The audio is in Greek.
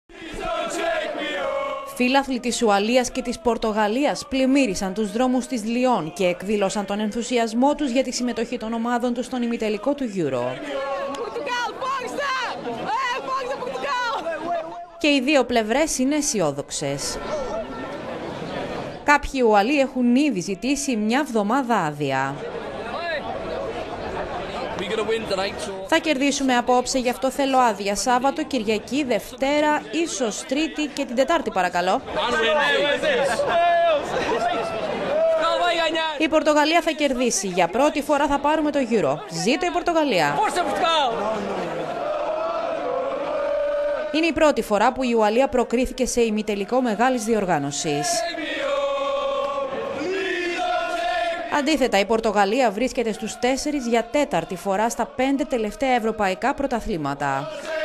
Φίλαθλοι της Ουαλίας και της Πορτογαλίας πλημμύρισαν τους δρόμους της Λιόν και εκδήλωσαν τον ενθουσιασμό τους για τη συμμετοχή των ομάδων τους στον ημιτελικό του Euro. Και οι δύο πλευρές είναι αισιόδοξες. Κάποιοι Ουαλοί έχουν ήδη ζητήσει μια εβδομάδα άδεια. Θα κερδίσουμε απόψε, γι' αυτό θέλω άδεια Σάββατο, Κυριακή, Δευτέρα, ίσως Τρίτη και την Τετάρτη παρακαλώ. Η Πορτογαλία θα κερδίσει. Για πρώτη φορά θα πάρουμε το Euro. Ζήτω η Πορτογαλία! Είναι η πρώτη φορά που η Ουαλία προκρίθηκε σε ημιτελικό μεγάλης διοργάνωσης. Αντίθετα, η Πορτογαλία βρίσκεται στους 4 για τέταρτη φορά στα 5 τελευταία ευρωπαϊκά πρωταθλήματα.